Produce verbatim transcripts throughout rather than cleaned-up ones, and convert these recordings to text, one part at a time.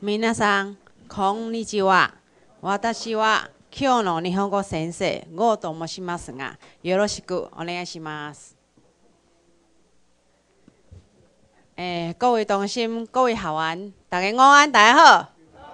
皆さん、こんにちは。私は今日の日本語先生、ゴーと申しますが、よろしくお願いします。诶，各位同心，各位学员，大家午安，大家好。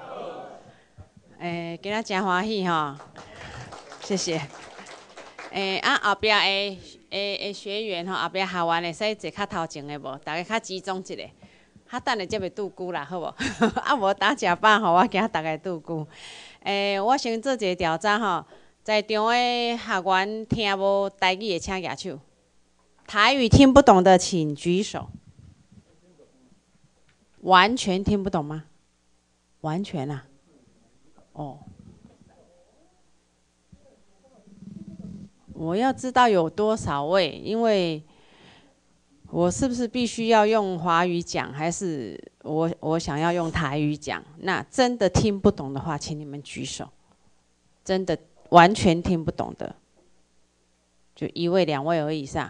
诶，今仔真欢喜吼，谢谢。诶，啊后壁诶诶诶学员吼，后壁学员会使坐较头前的无？大家较集中一下。较等下才袂拄久啦，好无？啊无打食饱吼，我惊大家拄久。诶，我先做一个调查吼，在场的学员听无台语的请举手，台语听不懂的请举手。完全听不懂吗？完全啊？哦。我要知道有多少位，因为我是不是必须要用华语讲，还是我我想要用台语讲？那真的听不懂的话，请你们举手。真的完全听不懂的，就一位、两位而已是吧？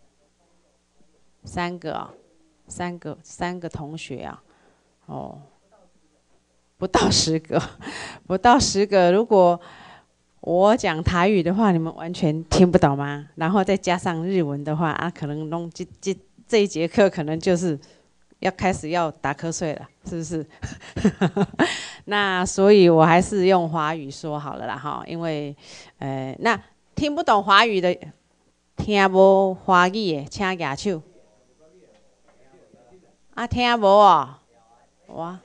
三个哦，三个三个同学啊，哦，不到十个，不到十个。如果我讲台语的话，你们完全听不懂吗？然后再加上日文的话，啊，可能弄这这这一节课可能就是要开始要打瞌睡了，是不是？那所以我还是用华语说好了啦哈，因为呃，那听不懂华语的，听无华语的，请举手。啊，听无哦，哇！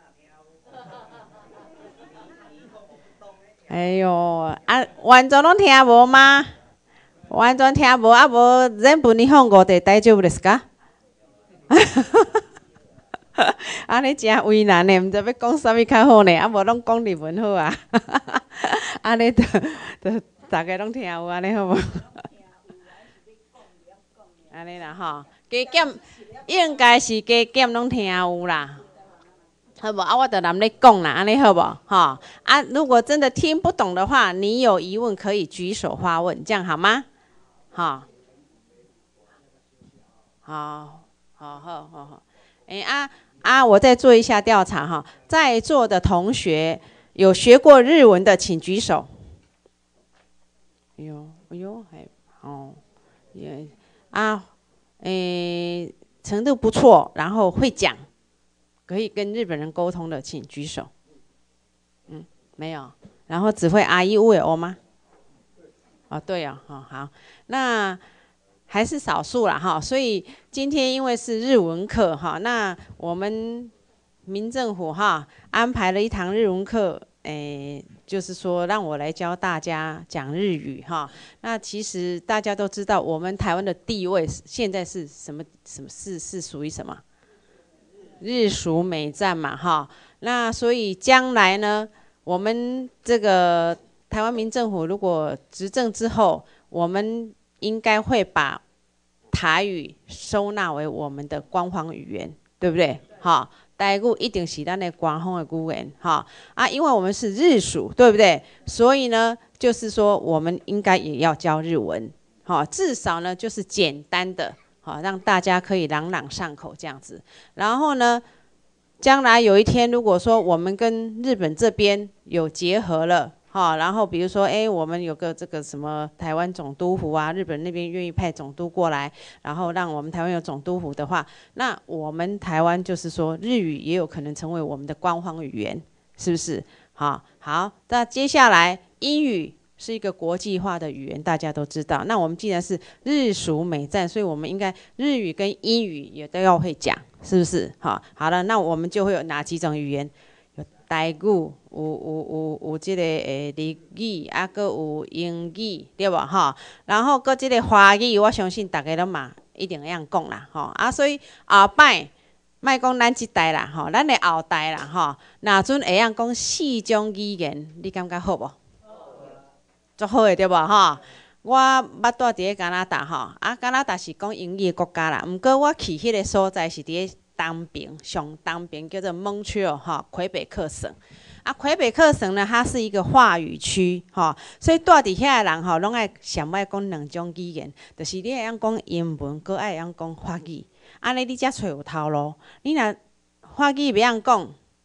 哎呦，啊，完全拢听无吗？完全听无，啊无全部日本語で大丈夫ですか？安尼真为难呢，毋知要讲啥物较好呢？啊无拢讲日文好啊。安尼就就大家拢听有安尼好无？安尼啦吼，加减应该是加减拢听有啦。好不？啊，我就南咧讲啦，安尼好不？哈啊，如果真的听不懂的话，你有疑问可以举手发问，这样好吗？好，好，好，好，好，好。哎啊啊，我再做一下调查哈，在座的同学有学过日文的，请举手。哎呦，哎呦，还哦，也啊，诶，程度不错，然后会讲。可以跟日本人沟通的，请举手。嗯，没有。然后只会阿伊乌尔欧吗？哦，对哦，哦好，那还是少数啦哈。所以今天因为是日文课哈，那我们民政府哈安排了一堂日文课，诶，就是说让我来教大家讲日语哈。那其实大家都知道，我们台湾的地位现在是什么？什么是是属于什么？日属美战嘛，哈，那所以将来呢，我们这个台湾民政府如果执政之后，我们应该会把台语收纳为我们的官方语言，对不对？哈，台语一定是咱的官方的语言，哈啊，因为我们是日属，对不对？所以呢，就是说我们应该也要教日文，哈，至少呢就是简单的。好，让大家可以朗朗上口这样子。然后呢，将来有一天，如果说我们跟日本这边有结合了，哈，然后比如说，哎，我们有个这个什么台湾总督府啊，日本那边愿意派总督过来，然后让我们台湾有总督府的话，那我们台湾就是说日语也有可能成为我们的官方语言，是不是？好，好，那接下来英语。是一个国际化的语言，大家都知道。那我们既然是日属美战，所以我们应该日语跟英语也都要会讲，是不是？好，好了，那我们就会有哪几种语言？有台语，有有有有这个诶日语，啊，搁有英语，对吧？哈，然后搁这个华语，我相信大家都嘛一定会晓讲啦，吼啊，所以后摆莫讲咱这代啦，吼，咱的后代啦，吼，若阵会晓讲四种语言，你感觉好无？足好诶，对无吼？我捌住伫咧加拿大吼，啊，加拿大是讲英语诶国家啦。毋过我去迄个所在是伫咧东边，上东边叫做蒙特利尔哈，魁北克省。啊，魁北克省呢，它是一个话语区吼，所以住伫遐诶人吼，拢爱上爱讲两种语言，就是你会晓讲英文，搁爱会晓讲法语。安尼你才找有头路。你若法语袂晓讲，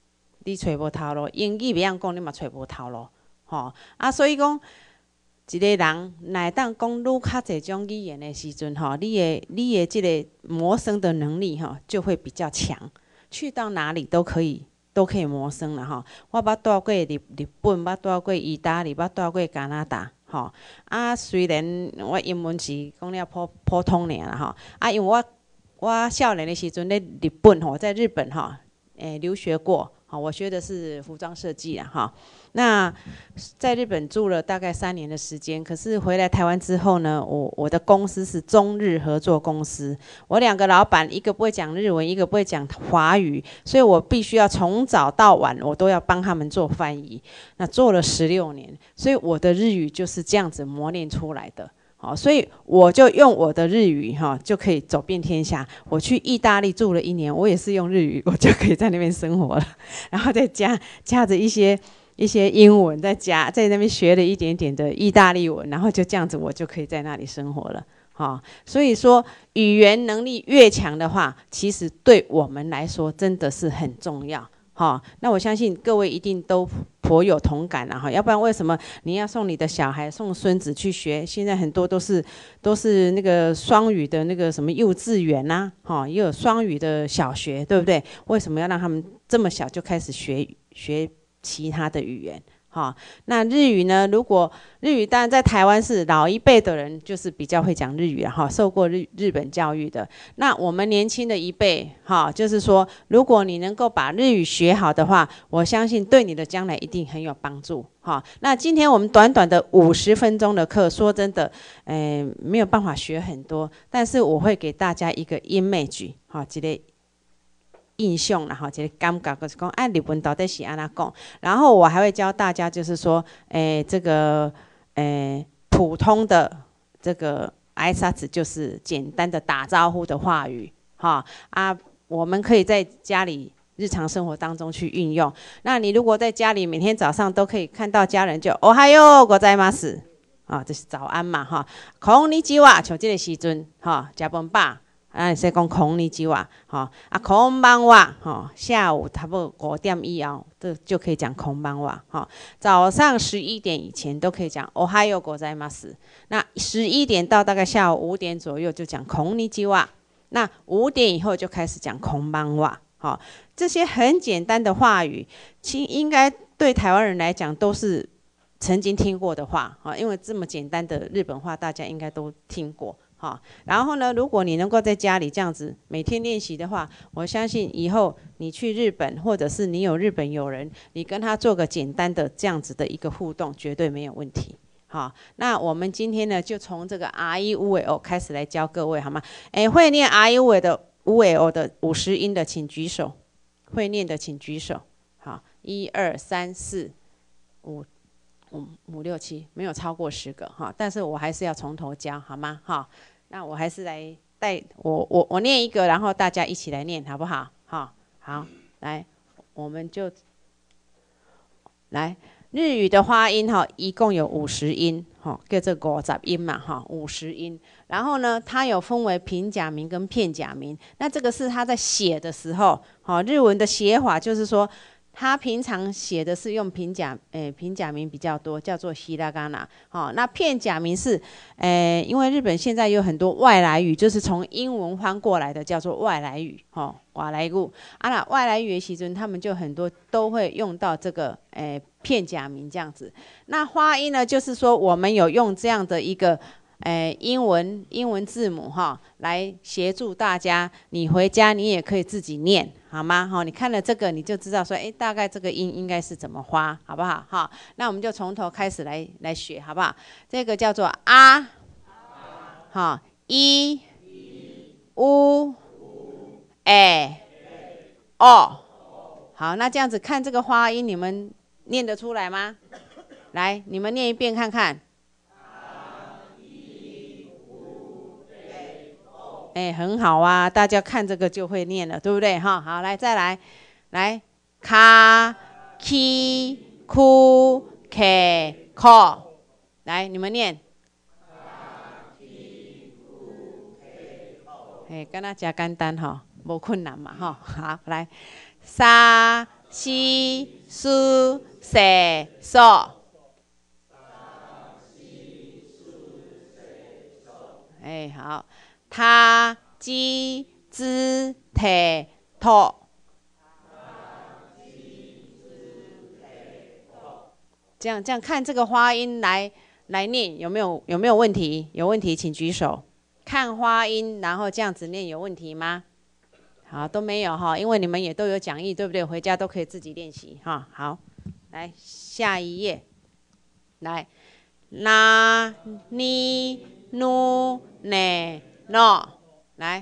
你找无头路，英语袂晓讲，你嘛找无头路，吼啊，所以讲。一个人乃当讲愈较侪种语言的时阵，吼，你的你的这个谋生的能力，吼，就会比较强，去到哪里都可以都可以谋生了，吼。我捌住过日日本，捌住过意大利，捌住过加拿大，吼。啊，虽然我英文是讲了普普通尔啦，吼。啊，因为我我少年的时阵咧日本，吼，在日本，吼，诶留学过，吼，我学的是服装设计啊，哈。那在日本住了大概三年的时间，可是回来台湾之后呢，我我的公司是中日合作公司，我两个老板一个不会讲日文，一个不会讲华语，所以我必须要从早到晚我都要帮他们做翻译。那做了十六年，所以我的日语就是这样子磨练出来的。好，所以我就用我的日语哈，就可以走遍天下。我去意大利住了一年，我也是用日语，我就可以在那边生活了，然后再加加着一些。一些英文在家在那边学了一点点的意大利文，然后就这样子，我就可以在那里生活了。哈、哦，所以说语言能力越强的话，其实对我们来说真的是很重要。哈、哦，那我相信各位一定都颇有同感了哈。要不然为什么你要送你的小孩、送孙子去学？现在很多都是都是那个双语的那个什么幼稚园呐、啊，哈、哦，也有双语的小学，对不对？为什么要让他们这么小就开始学学？其他的语言，哈，那日语呢？如果日语当然在台湾是老一辈的人，就是比较会讲日语了哈，受过日日本教育的。那我们年轻的一辈，哈，就是说，如果你能够把日语学好的话，我相信对你的将来一定很有帮助，哈。那今天我们短短的五十分钟的课，说真的，呃，没有办法学很多，但是我会给大家一个 image， 哈，这个。印象啦，哈，这个感觉就是讲，哎，日文到底是安怎讲？然后我还会教大家，就是说，诶、欸，这个，诶、欸，普通的这个挨拶子就是简单的打招呼的话语，哈啊，我们可以在家里日常生活当中去运用。那你如果在家里每天早上都可以看到家人就おはようございます，啊，这是早安嘛，哈，こんにちは，像这个时阵，哈，食饭饱。啊，说讲空尼基瓦，吼啊，空班瓦，吼，下午差不多五点以后，这就可以讲空班瓦，吼，早上十一点以前都可以讲おはようございます。那十一点到大概下午五点左右就讲空尼基瓦，那五点以后就开始讲空班瓦，好，这些很简单的话语，其应该对台湾人来讲都是曾经听过的话，啊，因为这么简单的日本话，大家应该都听过。好，然后呢，如果你能够在家里这样子每天练习的话，我相信以后你去日本，或者是你有日本友人，你跟他做个简单的这样子的一个互动，绝对没有问题。好，那我们今天呢，就从这个 R E U E O 开始来教各位，好吗？哎，会念 R E U E O 的 U E O 的五十音的，请举手。会念的请举手。好，一二三四五。五五六七，没有超过十个哈，但是我还是要从头教，好吗？哈，那我还是来带我我我念一个，然后大家一起来念，好不好？哈，好，来，我们就来日语的发音哈，一共有五十音，哈，叫做五十音嘛，哈，五十音。然后呢，它有分为平假名跟片假名，那这个是它在写的时候，哈，日文的写法就是说。他平常写的是用平假，诶、欸，平假名比较多，叫做希拉嘎纳。好，那片假名是，诶、欸，因为日本现在有很多外来语，就是从英文翻过来的，叫做外来语，吼，外来语。啊啦，外来语的时阵，他们就很多都会用到这个，诶、欸，片假名这样子。那发音呢，就是说我们有用这样的一个。诶，英文英文字母哈，来协助大家。你回家你也可以自己念，好吗？哈，你看了这个你就知道说，哎，大概这个音应该是怎么发，好不好？哈，那我们就从头开始来来学，好不好？这个叫做啊，哈，一、乌、哎、哦，好，那这样子看这个发音，你们念得出来吗？来，你们念一遍看看。哎，很好啊，大家看这个就会念了，对不对？哈，好，来再来，来，卡、ki、ku、ke、ko，来，你们念。哎，跟他加简单哈，无困难嘛哈。好，来，沙、 西苏塞索。哎，好，他基兹铁托。这样这样看这个花音来来念有没有有没有问题？有问题请举手。看花音，然后这样子念有问题吗？好，都没有哈，因为你们也都有讲义，对不对？回家都可以自己练习哈。好，来下一页，来，那尼努内诺，来，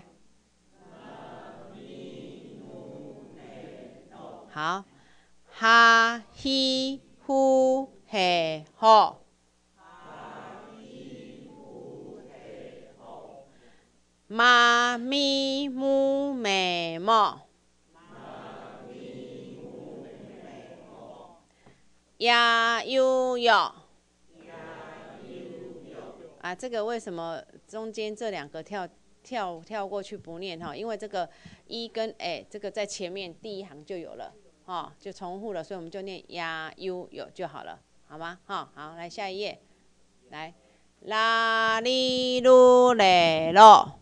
好，哈希呼嘿吼。妈咪木美莫，呀悠悠。啊，这个为什么中间这两个跳跳跳过去不念哈？因为这个一跟 a 这个在前面第一行就有了，哦，就重复了，所以我们就念呀悠有就好了，好吗？哈，好，来下一页，来，啦哩噜嘞咯。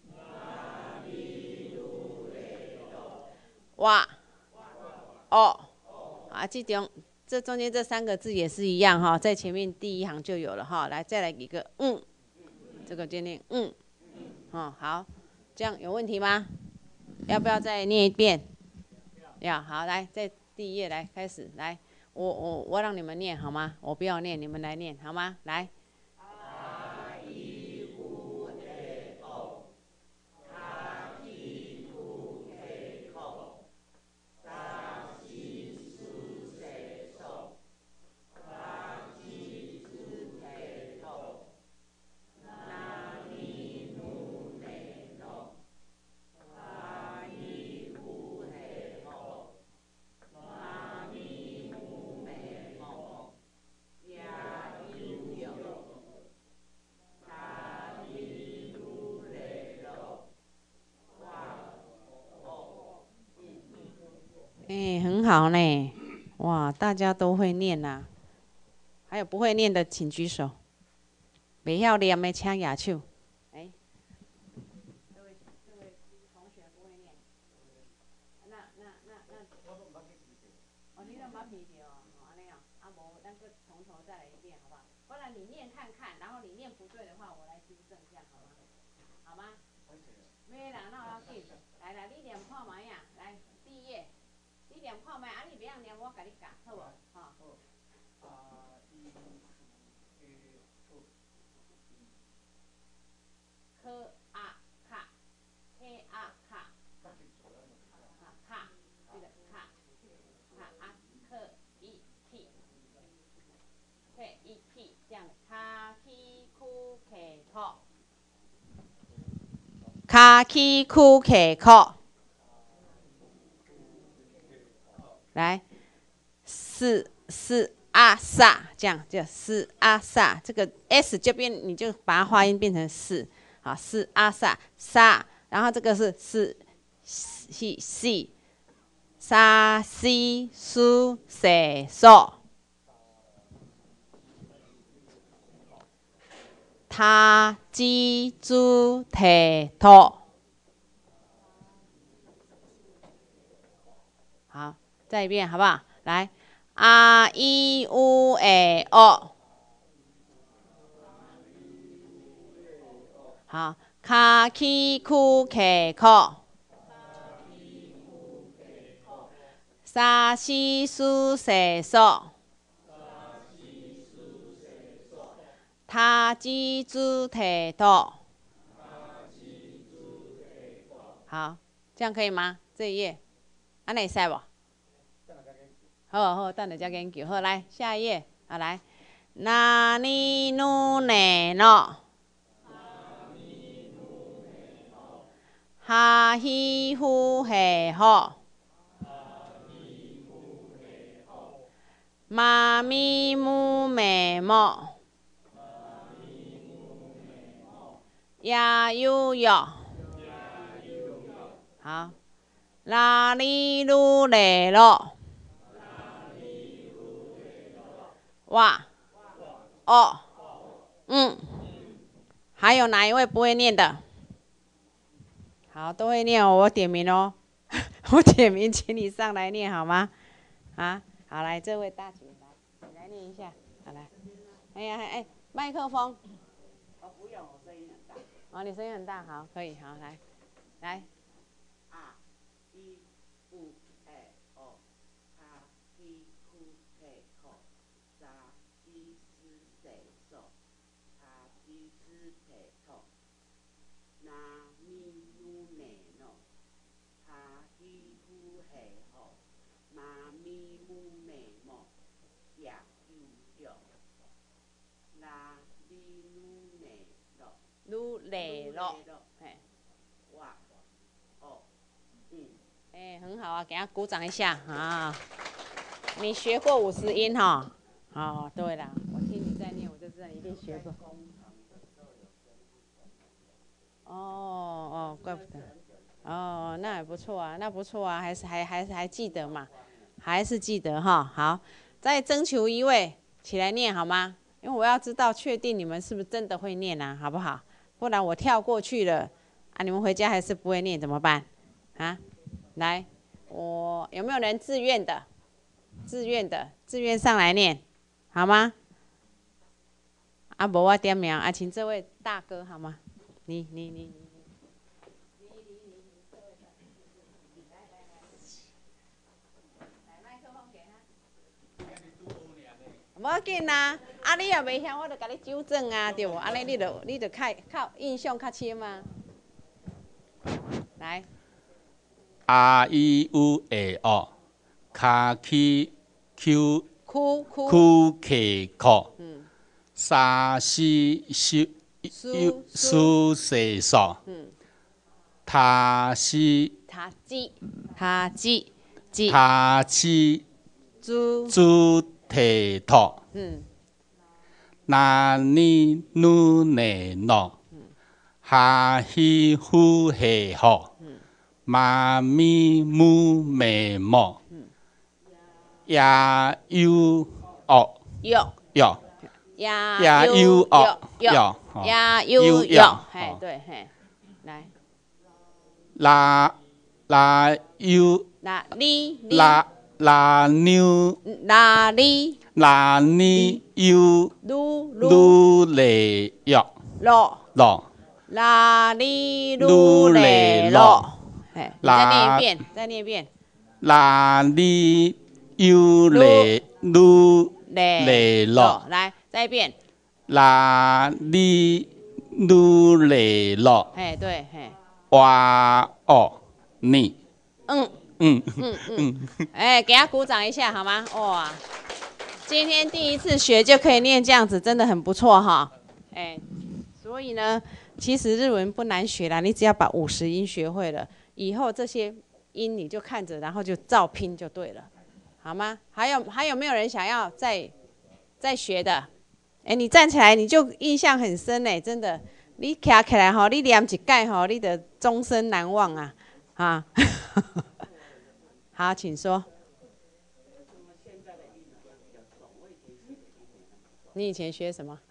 哇，哦，啊，这种这中间这三个字也是一样哈，在前面第一行就有了哈。来，再来一个，嗯，这个就念嗯，哦，好，这样有问题吗？要不要再念一遍？要，好，来，在第一页来开始，来，我我我让你们念好吗？我不要念，你们来念好吗？来。哎，很好呢，哇，大家都会念呐、啊。还有不会念的，请举手。袂晓念的，请举手。哎，这位这位同学不会念，那那那那，哦，你都捌记着哦，哦安尼哦，啊无，咱搁从头再来一遍，好不好？不然你念看看，然后你念不对的话，我来纠正，这样好吗？好吗？没啦，那我要紧。来来，你念看卖呀，来第一页。你念看卖，啊你袂晓念，我甲你教，好无？吼。科啊卡，嘿啊卡，啊卡，这个卡，卡啊科一 k， 嘿一 k， 这样卡 k 库 k 托，卡 k 库 k 托。来，四四阿萨，这样就四阿萨，这个 s 这边你就把它发音变成四，好，四阿萨萨，然后这个是四西西沙西苏塞索，他基朱提托，好。再一遍好不好？来，啊一乌诶哦，好，卡基库克克，沙西苏塞索，他基朱提托，好，这样可以吗？这一页，安尼使不？好好，等下再研究。好，来下一页，啊来，那尼努内诺，哈希呼嘿吼，妈咪木美莫，呀悠悠，好，拉里噜嘞咯。 哇，哦，嗯，还有哪一位不会念的？好，都会念哦，我点名哦，我点名，请你上来念好吗？啊，好，来，这位大姐来，你来念一下，好来。哎呀，哎，麦克风。哦，不用，我声音很大。哦，你声音很大，好，可以，好，来，来。啊，一，五，二，哦，啊，一，哭，嘿，吼，三，一，四，四，手，啊，一，四，嘿，吼，那咪努内诺，啊，一，呼，嘿，吼，妈咪木美莫，呀，有有。啦哩噜内咯，噜嘞咯，嘿，哇，哦，嗯，哎，很好啊，给他鼓掌一下啊！你学过五十音哈？哦，对了，我听你在念，我就知道你一定学过。哦哦，怪不得。哦，那也不错啊，那不错啊，还是还还还记得嘛，还是记得哈。好，再征求一位起来念好吗？因为我要知道确定你们是不是真的会念啊，好不好？不然我跳过去了啊，你们回家还是不会念怎么办？啊，来，我有没有人自愿的？自愿的，自愿上来念，好吗？啊，无我点名，啊，请这位大哥好吗？你你你你。无要紧啊，啊你也袂晓，我就甲你纠正啊，对无？安尼你就你就较较印象较深啊。来， 啊伊有诶哦，卡起 Q 哭哭 Q K 口， 嗯， 三四四苏苏四索， 嗯， 他是他鸡他鸡鸡他是猪猪蹄头， 嗯， 那你努内诺，哈希呼嘿吼，妈咪木美莫，呀有哦有有呀呀有哦有有呀有有，嘿对嘿，来啦啦有那你你啦啦牛哪里啦你有噜噜噜嘞哟咯咯哪里噜嘞咯，哎，你再念一遍，再念一遍。 啦你有嘞噜嘞咯， 来，再一遍。 啦你噜嘞咯， 哎，对，嘿， 哇哦你， 嗯嗯嗯嗯，哎，给他鼓掌一下好吗？哇，今天第一次学就可以念这样子，真的很不错哈。哎，所以呢，其实日文不难学啦，你只要把五十音学会了，以后这些音你就看着，然后就照拼就对了，好吗？还有还有没有人想要再再学的？哎，你站起来你就印象很深哎，真的，你站起来吼，你念一盖吼，你的终身难忘啊啊！好，请说。你以前学什么？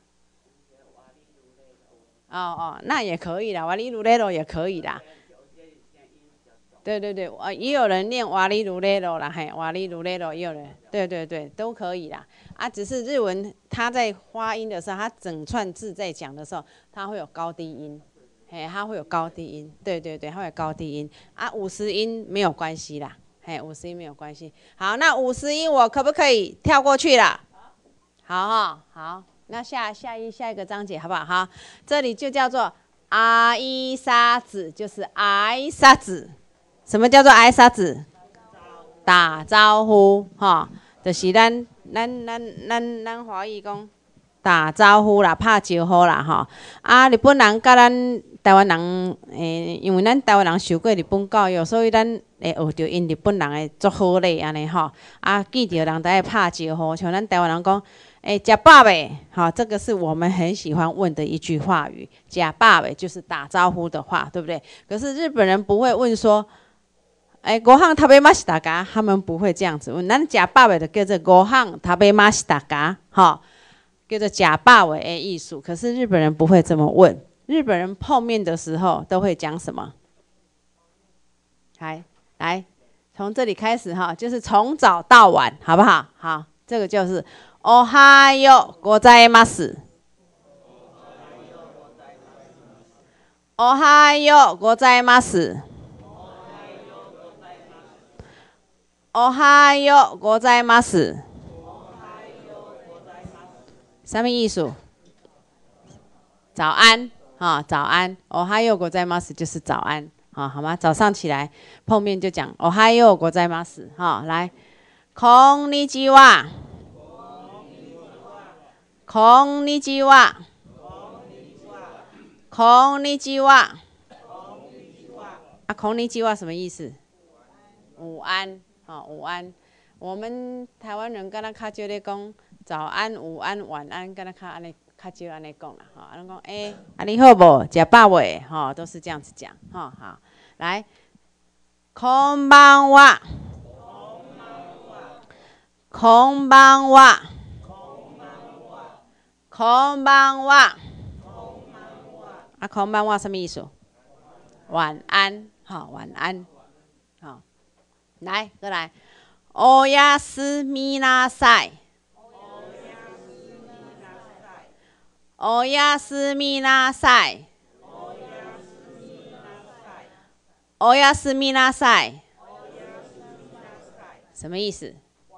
哦哦，那也可以啦，瓦里鲁雷罗也可以啦。对对对，啊，也有人念瓦里鲁雷罗啦，嘿，瓦里鲁雷罗也有人，对对对，都可以啦。啊，只是日文它在发音的时候，它整串字在讲的时候，它会有高低音，嘿，它会有高低音，对对对，它会有高低音。啊，五十音没有关系啦，嘿，五十音没有关系。好，那五十音我可不可以跳过去了？好哈，好，那下下一下一个章节好不好？好，这里就叫做阿伊沙子，就是挨沙子。什么叫做挨沙子？打招呼哈，就是咱咱咱咱咱华语讲打招呼啦，拍招呼啦哈。啊，日本人甲咱台湾人诶，因为咱台湾人受过日本教育，所以咱会学着因日本人诶足好咧安尼吼。啊，记着人在拍招呼，像咱台湾人讲。哎，吃饱未？好，这个是我们很喜欢问的一句话语。吃饱未就是打招呼的话，对不对？可是日本人不会问说， 哎，五行食べましたか？他们不会这样子问，咱食饱未就叫做五行食べましたか？哈，叫做食饱未的意思。可是日本人不会这么问，日本人碰面的时候都会讲什么？来来，从这里开始哈，就是从早到晚，好不好？好，这个就是おはようございます。おはようございます。おはようございます。什么意思？早安啊，早安。おはようございます就是早安啊，好吗？早上起来碰面就讲おはようございます。好，来，こんにちは。こんにちは。こんにちは。啊，こんにちは什么意思？午安。好、哦，午安。我们台湾人敢若较少咧讲早安、午安、晚安，敢若较安尼较少安尼讲啦。吼、哦，安尼讲，诶、欸，啊你好无？食饱未？吼、哦，都是这样子讲。吼、哦，好，来，こんばんは。こんばんは。こんばんは。啊，こんばんは什么意思？晚安。好、哦，晚安。好、哦。来，过来，おやすみなさい。おやすみなさい。おやすみなさい。什么意思？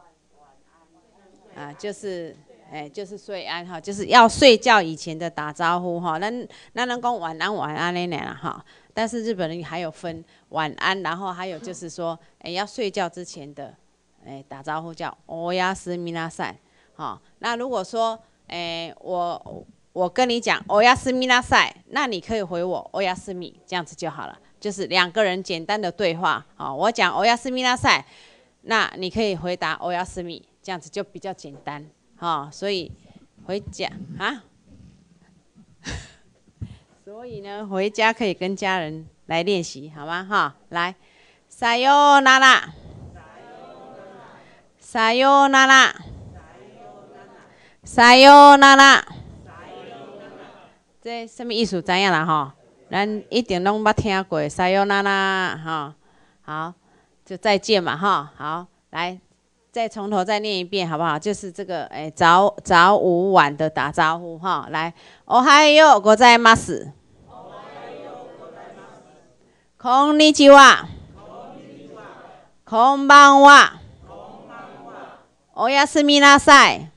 啊，就是，哎，就是睡安哈，就是要睡觉以前的打招呼哈。那那能讲晚安晚安那啦哈。但是日本人还有分晚安，然后还有就是说，哎，要睡觉之前的，哎，打招呼叫おやすみなさい。好，那如果说，哎，我我跟你讲おやすみなさい，那你可以回我おやすみ，这样子就好了。就是两个人简单的对话。好，我讲おやすみなさい，那你可以回答おやすみ，这样子就比较简单。好，所以回家啊。所以呢，回家可以跟家人来练习，好吗？哈，来，さよなら，さよなら，さよなら，这什么意思？知影啦？哈，咱一定拢捌听过さよなら，哈，好，就再见嘛，哈，好，来，再从头再念一遍，好不好？就是这个，哎，早早午晚的打招呼，哈，来，おはようございます。こんにちは。こんばんは。おやすみなさい。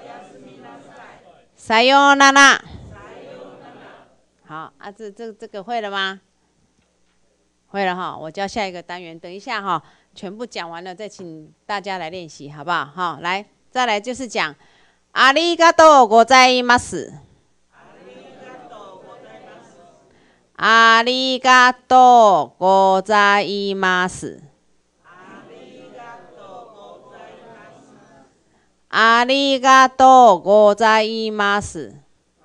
さようなら。好啊，这这这个会了吗？会了哈，我教下一个单元，等一下哈，全部讲完了再请大家来练习，好不好？好，来，再来就是讲ありがとうございます。ありがとうございます。ありがとうございます。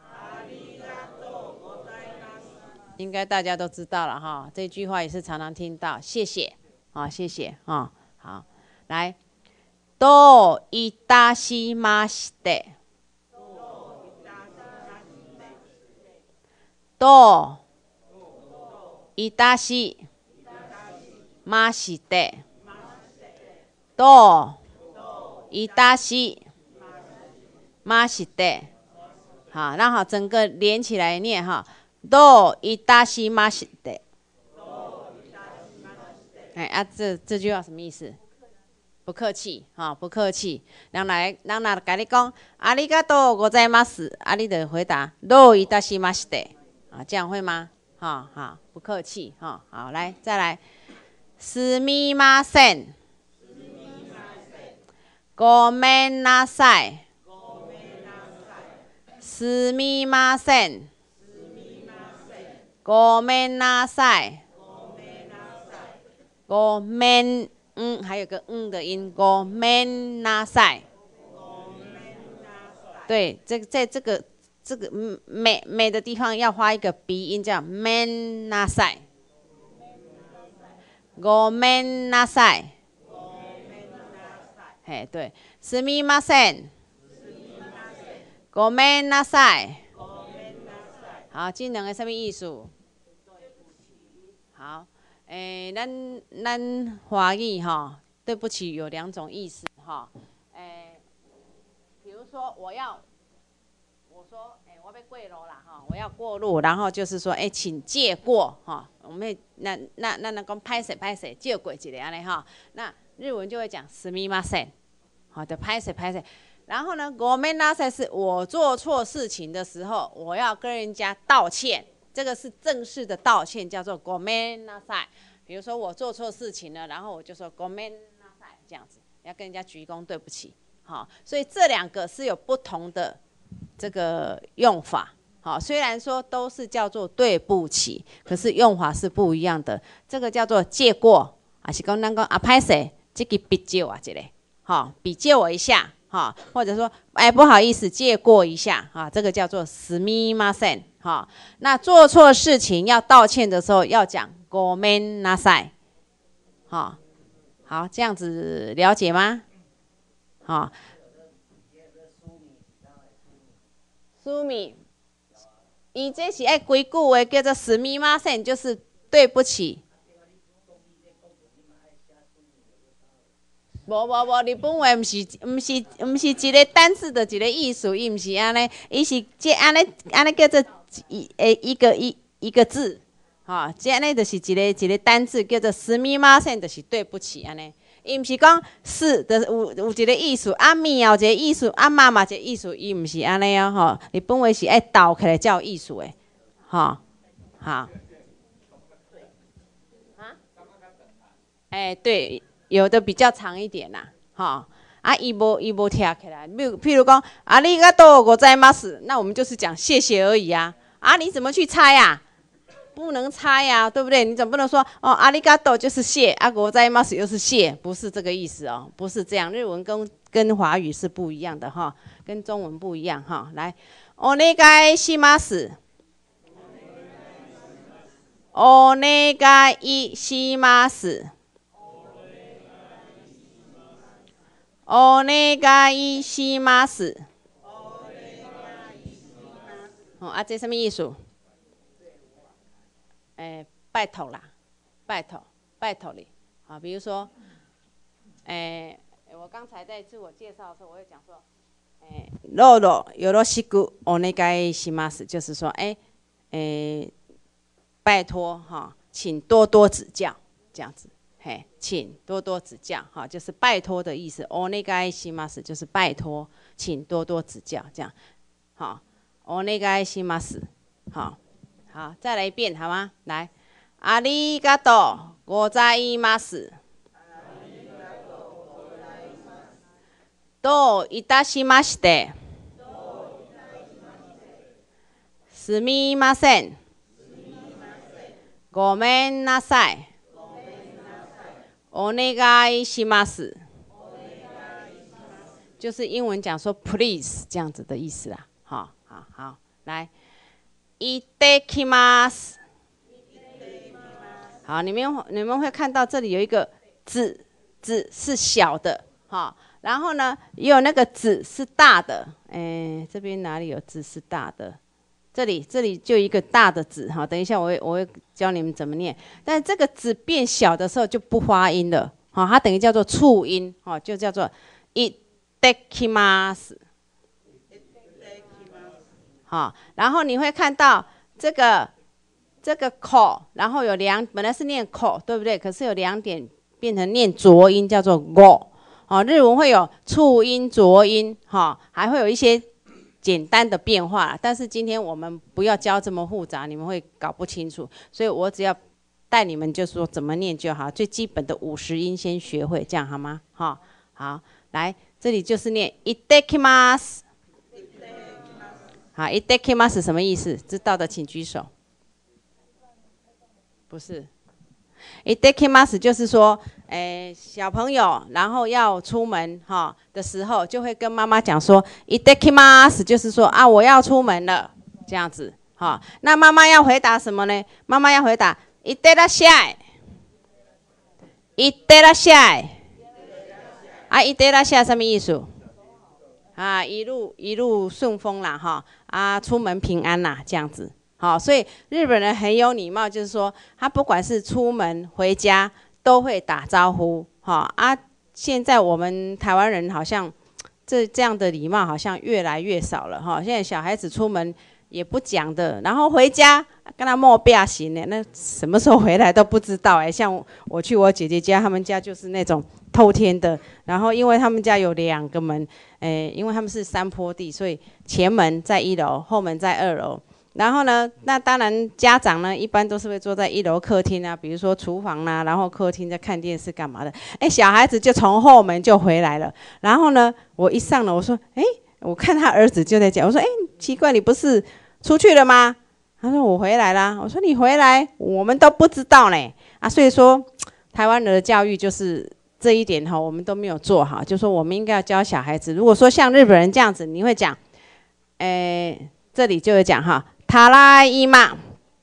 应该大家都知道了哈，这句话也是常常听到。谢谢，啊，谢谢啊，好，来，どういたしまして。どういたしまして。どういたしまして。好，那好，整个连起来念哈。どういたしまして。哎啊，这这句话什么意思？不客气哈，不客气。人来人来跟你讲ありがとうございます，啊，你得回答どういたしまして。啊，这样会吗？好好，不客气哈。好，来再来，すみません。ごめんなさい。すみません。ごめんなさい。ごめん，嗯，还有个嗯的音，ごめんなさい。对，这在这个这个美美的地方要画一个鼻音，叫めんなさい。 ごめんなさい。嘿，对，すみません。ごめんなさい。好，这两个什么意思？好，诶，咱咱华语哈，对不起有两种意思哈，诶，比如说我要，我说，诶，我要过路啦哈，我要过路，然后就是说，诶，请借过哈，我们那那那那讲拍谁拍谁借过一个安尼哈，那日文就会讲すみません，好的拍谁拍谁。然后呢，ごめんなさい是我做错事情的时候，我要跟人家道歉，这个是正式的道歉，叫做ごめんなさい。比如说我做错事情了，然后我就说ごめんなさい，这样子要跟人家鞠躬对不起。好，所以这两个是有不同的这个用法。好，虽然说都是叫做对不起，可是用法是不一样的。这个叫做借过，还是讲咱讲啊歹势，这个比借啊，这个好比借我一下。哈，或者说，哎，不好意思，借过一下，哈，这个叫做すみません，哈。那做错事情要道歉的时候，要讲ごめんなさい，哈，好，这样子了解吗？好，苏米，伊这是爱规矩的，叫做すみません，就是对不起。无无无，日本话毋是毋是毋是一个单字的一个意思，伊毋是安尼，伊是即安尼安尼叫做一诶一个一一个字，吼，即安尼就是一个一个单字叫做すみません，就是对不起安尼。伊毋是讲是，就是有有一个意思，啊咪有一个意思，啊妈嘛一个意思，伊毋是安尼啊吼。日本话是爱倒起来才有意思诶，吼，好。啊？哎，对。有的比较长一点啦，哈啊，伊无伊无听起来，譬如譬如讲，ありがとうございます，那我们就是讲谢谢而已啊，啊，你怎么去猜啊？不能猜呀、啊，对不对？你总不能说哦，ありがとう就是谢，啊，ございます又是谢，不是这个意思哦，不是这样，日文跟跟华语是不一样的哈，跟中文不一样哈。来，お願いします，お願いします。お願いします。哦啊，这什么意思？诶、欸，拜托啦，拜托，拜托你。啊，比如说，诶、欸，我刚才在自我介绍的时候，我会讲说，诶、欸，どうぞよろしくお願いします，就是说，哎、欸，诶、欸，拜托哈，请多多指教，这样子。嘿，请多多指教，哈，就是拜托的意思。お願いします就是拜托，请多多指教，这样，好，お願いします，好，好，再来一遍好吗？来，ありがとうございます。どういたしまして。すみません。ごめんなさい。お願いします，就是英文讲说 please 这样子的意思啦。好，好，好，来，いってきます。好，你们你们会看到这里有一个字，字是小的，好，然后呢也有那个字是大的。哎，这边哪里有字是大的？这里这里就一个大的字哈，等一下我会我会教你们怎么念。但是这个字变小的时候就不发音了，哈，它等于叫做促音，哈，就叫做いってきます。好，然后你会看到这个这个口，然后有两，本来是念口，对不对？可是有两点变成念浊音，叫做ご。哦，日文会有促音、浊音，哈，还会有一些简单的变化，但是今天我们不要教这么复杂，你们会搞不清楚，所以我只要带你们就说怎么念就好，最基本的五十音先学会，这样好吗？好，好，来这里就是念いってきます。好，いってきます什么意思？知道的请举手。不是。いってきます就是说，诶，小朋友，然后要出门哈的时候，就会跟妈妈讲说，いってきます就是说啊，我要出门了，这样子哈。那妈妈要回答什么呢？妈妈要回答いってらっしゃい。 一得拉下，啊，一得拉下什么意思？啊，一路一路顺风啦，哈，啊，出门平安啦，这样子。好，所以日本人很有礼貌，就是说他不管是出门回家都会打招呼。哈啊，现在我们台湾人好像这这样的礼貌好像越来越少了哈。现在小孩子出门也不讲的，然后回家跟他默变形的，那什么时候回来都不知道哎。像我去我姐姐家，他们家就是那种透天的，然后因为他们家有两个门，哎，因为他们是山坡地，所以前门在一楼，后门在二楼。然后呢，那当然家长呢一般都是会坐在一楼客厅啊，比如说厨房啦、啊，然后客厅在看电视干嘛的。哎，小孩子就从后门就回来了。然后呢，我一上楼，我说，哎，我看他儿子就在讲，我说，哎，奇怪，你不是出去了吗？他说我回来啦。我说你回来，我们都不知道呢。啊，所以说台湾人的教育就是这一点哈，我们都没有做好。就说我们应该要教小孩子，如果说像日本人这样子，你会讲，哎，这里就会讲哈。塔拉伊玛，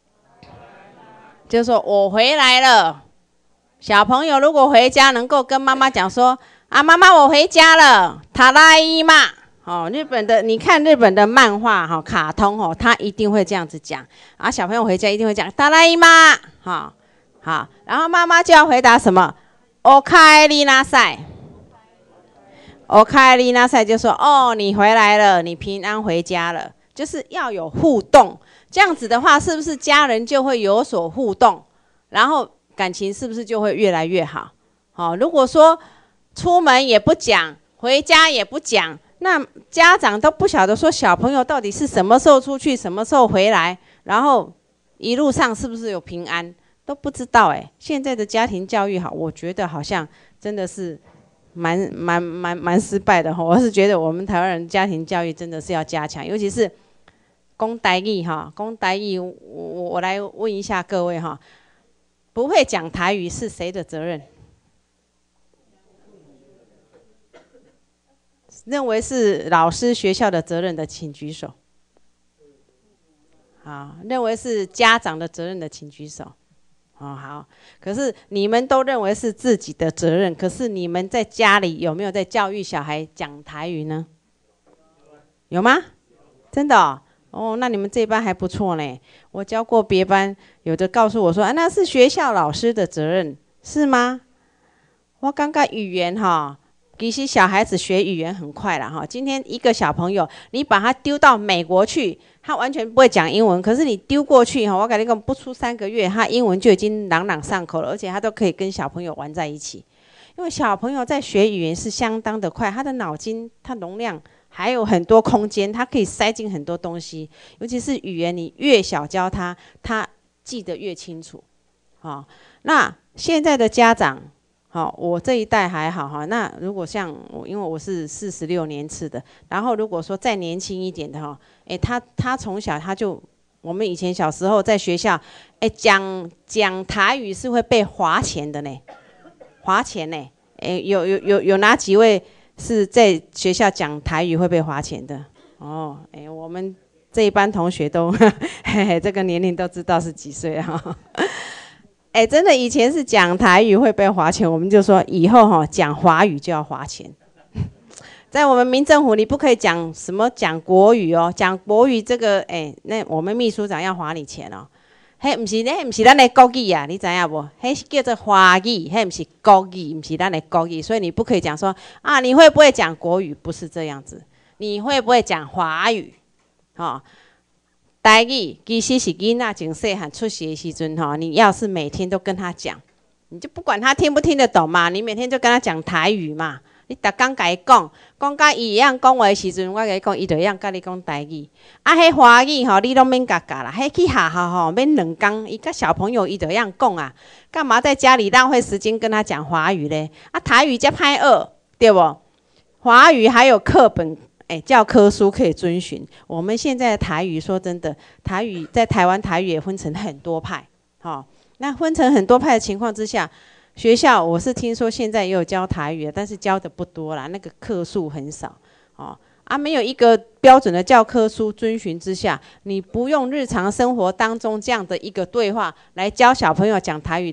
就是说我回来了。小朋友如果回家能够跟妈妈讲说：“啊，妈妈，我回家了。”塔拉伊玛，哦，日本的，你看日本的漫画哈、哦，卡通哦，他一定会这样子讲。啊，小朋友回家一定会讲塔拉伊玛，哈，好，然后妈妈就要回答什么？おかえりなさい。おかえりなさい就说：“哦，你回来了，你平安回家了。”就是要有互动，这样子的话，是不是家人就会有所互动，然后感情是不是就会越来越好？好，如果说出门也不讲，回家也不讲，那家长都不晓得说小朋友到底是什么时候出去，什么时候回来，然后一路上是不是有平安，都不知道哎。现在的家庭教育好，我觉得好像真的是。蛮蛮蛮蛮失败的哈，我是觉得我们台湾人家庭教育真的是要加强，尤其是讲台语哈，讲台语，我我来问一下各位哈，不会讲台语是谁的责任？认为是老师学校的责任的，请举手。好，认为是家长的责任的，请举手。哦，好，可是你们都认为是自己的责任，可是你们在家里有没有在教育小孩讲台语呢？有吗？真的哦，哦，那你们这班还不错呢。我教过别班，有的告诉我说，啊，那是学校老师的责任，是吗？我刚刚语言哈，其实小孩子学语言很快啦哈。今天一个小朋友，你把他丢到美国去。他完全不会讲英文，可是你丢过去哈，我跟你讲，不出三个月，他英文就已经朗朗上口了，而且他都可以跟小朋友玩在一起。因为小朋友在学语言是相当的快，他的脑筋、他容量还有很多空间，他可以塞进很多东西。尤其是语言，你越小教他，他记得越清楚。好，那现在的家长。好，我这一代还好哈。那如果像我，因为我是四十六年次的，然后如果说再年轻一点的哈，哎，他他从小他就，我们以前小时候在学校，哎，讲讲台语是会被罚钱的呢，罚钱呢。哎，有有有有哪几位是在学校讲台语会被罚钱的？哦，哎，我们这一班同学都，嘿嘿，这个年龄都知道是几岁哈。哎，真的，以前是讲台语会被罚钱，我们就说以后哈讲华语就要罚钱。在我们民政府，你不可以讲什么讲国语哦，讲国语这个，哎，那我们秘书长要罚你钱哦。嘿，不是，那不是咱的国语啊，你知道不？嘿，叫做华语，嘿，不是国语，不是咱的国语，所以你不可以讲说啊，你会不会讲国语？不是这样子，你会不会讲华语？哦。台语其实是囡仔从细汉出世的时阵吼，你要是每天都跟他讲，你就不管他听不听得懂嘛，你每天就跟他讲台语嘛。你逐工甲伊讲，讲甲伊会晓讲话的时阵，我甲伊讲，伊就会晓甲你讲台语。啊，迄华语吼，你拢免甲教啦，迄去学校吼免两工，伊甲小朋友伊就会晓讲啊。干嘛在家里浪费时间跟他讲华语咧？啊，台语才歹学，对不？华语还有课本。哎，教科书可以遵循。我们现在的台语，说真的，台语在台湾台语也分成很多派，好、哦，那分成很多派的情况之下，学校我是听说现在也有教台语，但是教的不多啦，那个课数很少，哦啊，没有一个标准的教科书遵循之下，你不用日常生活当中这样的一个对话来教小朋友讲台语的话，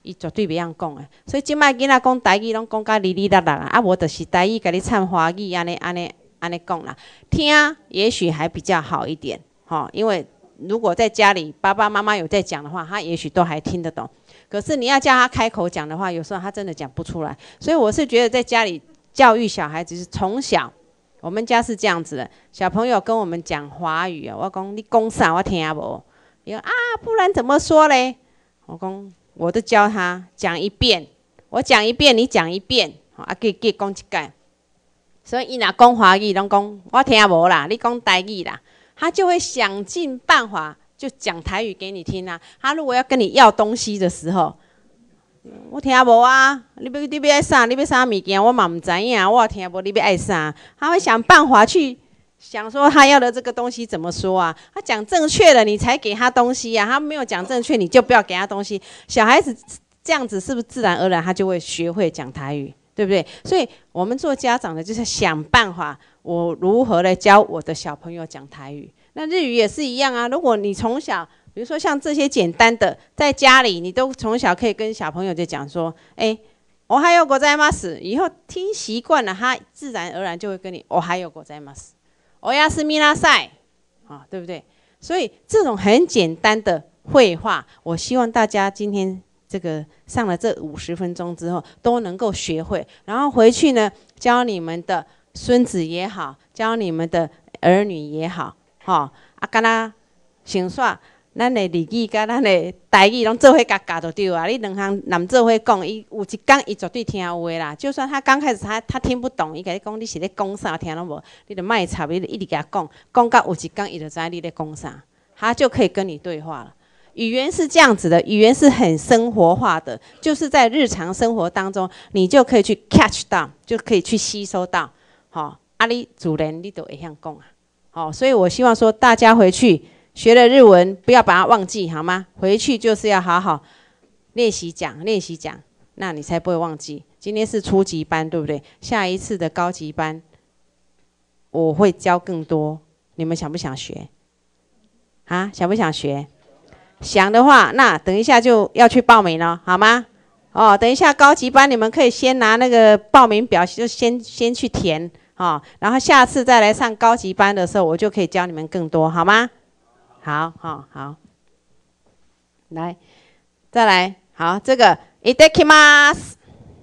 伊绝对袂晓讲诶。所以即摆囡仔讲台语拢讲甲哩哩啦啦啦，啊无就是台语甲你掺华语安尼安尼安尼讲啦，听也许还比较好一点，吼、哦，因为如果在家里爸爸妈妈有在讲的话，他也许都还听得懂。可是你要叫他开口讲的话，有时候他真的讲不出来。所以我是觉得在家里教育小孩子是从小，我们家是这样子的，小朋友跟我们讲华语啊，我讲你讲啥我听无，伊说啊不然怎么说嘞？我讲我都教他讲一遍，我讲一遍你讲一遍，啊给给讲一遍。所以伊若讲华语，拢讲我听无啦，你讲台语啦，他就会想尽办法就讲台语给你听啊。他如果要跟你要东西的时候，我听无啊！你要你要爱啥？你要啥物件？我嘛唔知影，我听无你要爱啥？他会想办法去想说他要的这个东西怎么说啊？他讲正确了，你才给他东西啊！他没有讲正确，你就不要给他东西。小孩子这样子是不是自然而然他就会学会讲台语，对不对？所以我们做家长的就是想办法，我如何来教我的小朋友讲台语。那日语也是一样啊，如果你从小比如说像这些简单的，在家里你都从小可以跟小朋友就讲说，哎，我还有ございます，以后听习惯了，他自然而然就会跟你，我还有ございます，おやすみなさい，啊，对不对？所以这种很简单的绘画，我希望大家今天这个上了这五十分钟之后，都能够学会，然后回去呢，教你们的孙子也好，教你们的儿女也好，哈、哦，啊，跟他想说。咱的日语甲咱的台语拢做伙教教就对啊！你两项难做伙讲，伊有一天伊绝对听有诶啦。就算他刚开始他他听不懂，伊甲你讲你是咧讲啥，听拢无，你就莫插，你就一直甲他讲，讲到有一天伊就知你咧讲啥，他就可以跟你对话了。语言是这样子的，语言是很生活化的，就是在日常生活当中，你就可以去 catch 到，就可以去吸收到。好、哦，啊你自然你都会晓讲啊。好、哦，所以我希望说大家回去。学了日文，不要把它忘记，好吗？回去就是要好好练习讲，练习讲，那你才不会忘记。今天是初级班，对不对？下一次的高级班，我会教更多。你们想不想学？啊，想不想学？想的话，那等一下就要去报名了，好吗？哦，等一下高级班，你们可以先拿那个报名表，就先先去填哦，然后下次再来上高级班的时候，我就可以教你们更多，好吗？好好好，来，再来，好，这个いただきます，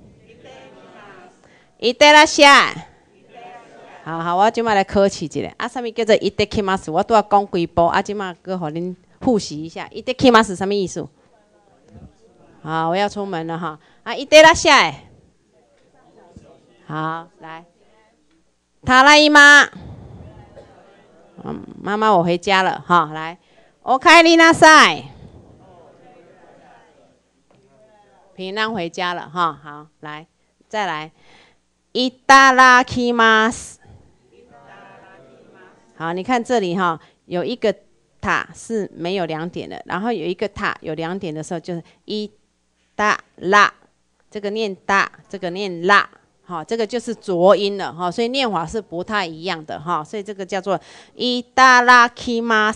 いってらっしゃい。好好，我今麦来考试一下，啊，什么叫做いただきます？我都要讲几步，啊，今麦搁互恁复习一下，いただきます什么意思？好，我要出门了哈，啊，いってらっしゃい。好，来，ただいま。嗯，妈妈，我回家了哈。来，おかえりなさい。平安回家了哈。好，来，再来，いただきます。好，你看这里哈，有一个塔是没有两点的，然后有一个塔有两点的时候，就是いたら，这个念大，这个念啦。好，这个就是浊音了哈，所以念法是不太一样的哈，所以这个叫做いただきます。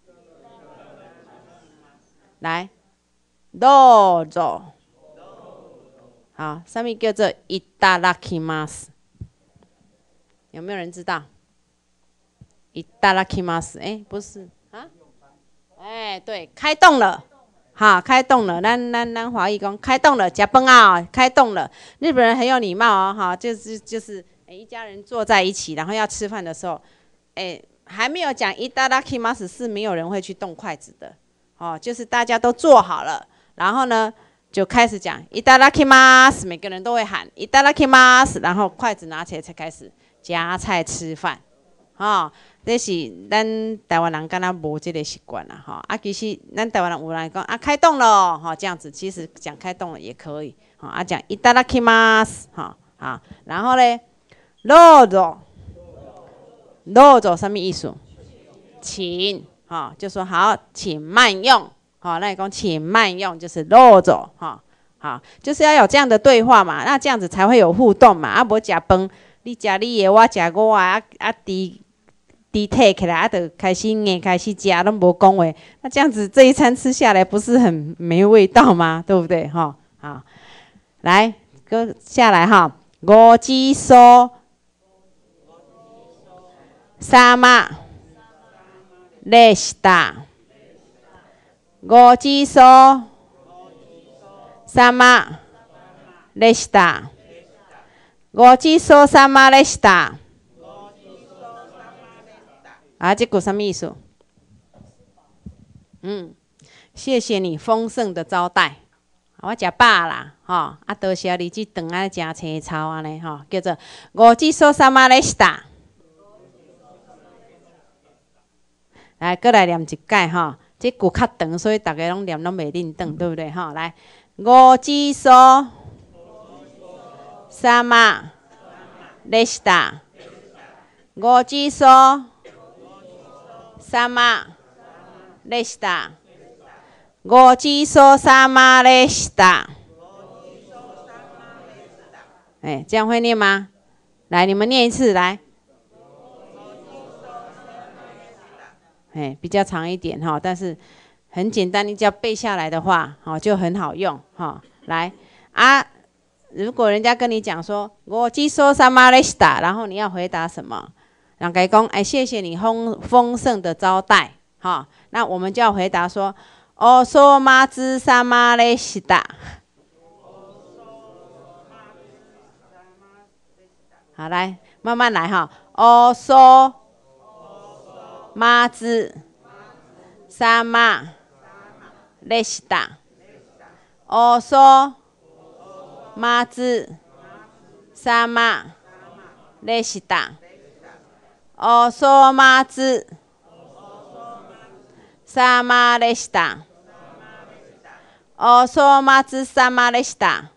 来，どうぞ。好，上面叫做いただきます。有没有人知道？いただきます，哎，不是啊，哎，对，开动了。好，开动了，咱咱咱华语讲开动了，吃饭啊，开动了。日本人很有礼貌哦，哈，就是就是一家人坐在一起，然后要吃饭的时候，哎，还没有讲いただきます是没有人会去动筷子的，哦，就是大家都坐好了，然后呢就开始讲いただきます，每个人都会喊いただきます，然后筷子拿起来才开始夹菜吃饭，哦。这是咱台湾人敢若无这个习惯啦，哈啊，其实咱台湾人有人讲啊开动了，哈这样子，其实讲开动了也可以，哈啊讲いただきます，哈啊，然后咧，どうぞ，どうぞ什么意思？请，哈就说好，请慢用，好，那你讲请慢用就是どうぞ，哈好，就是要有这样的对话嘛，那这样子才会有互动嘛，啊无食饭，你食你的，我食我的，啊啊伫。 低退起来，啊，就开始硬开始食，拢无讲话。那这样子这一餐吃下来，不是很没味道吗？对不对？哈，好，来，搁下来哈，五支素三马列西达，五支素三马列西达，五支素三马列西达。啊，这句什么意思？嗯，谢谢你丰盛的招待。我食饱啦，吼、哦，啊，多谢你这顿啊真青草安尼吼，叫做五支素三马列西达。来，过来念一解吼，这句较长，所以大家拢念拢袂认长，对不对？吼，来，五支素三马列西达，五支素三马列西达，五支素三马列西达。哎，这样会念吗？来，你们念一次，来。哎，比较长一点哈，但是很简单，你只要背下来的话，好就很好用哈。来啊，如果人家跟你讲说“我只说三马来西达”，然后你要回答什么？让该讲哎，谢谢你丰丰盛的招待哈。那我们就要回答说“哦，说马之三马来西达”。好，来慢慢来哈。哦，说。马子三马列西达，哦说马子三马列西达，哦说马子三马列西达，哦说马子三马列西达。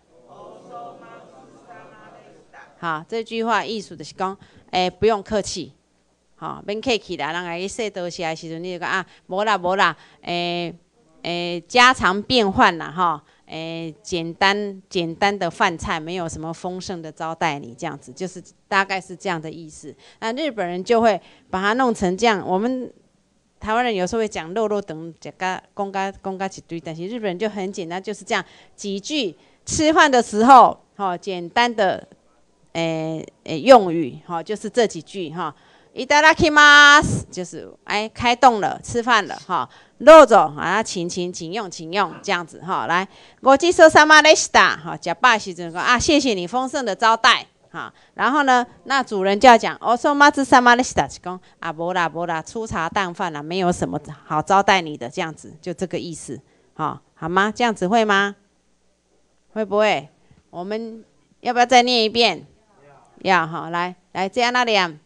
好，这句话意思就是讲，诶，不用客气。吼，免客气啦，人来去说多谢的时阵，你就讲啊，无啦无啦，诶、欸、诶、欸，家常便饭啦，吼，诶、欸，简单简单的饭菜，没有什么丰盛的招待你，这样子，就是大概是这样的意思。那日本人就会把它弄成这样，我们台湾人有时候会讲肉肉等，讲个讲个讲个一堆，但是日本人就很简单，就是这样几句吃饭的时候，吼，简单的诶诶、欸欸、用语，吼，就是这几句哈。いただきます，就是哎开动了，吃饭了哈。どうぞ啊，请请请用请用这样子哈。来，ごちそうさまでした。好，食饱时阵说啊，谢谢你丰盛的招待哈。然后呢，那主人就要讲おそうまずさまでした，就讲啊无啦无啦，粗茶淡饭啦，没有什么好招待你的这样子，就这个意思。好，好吗？这样子会吗？会不会？我们要不要再念一遍？要好，来来这样那念。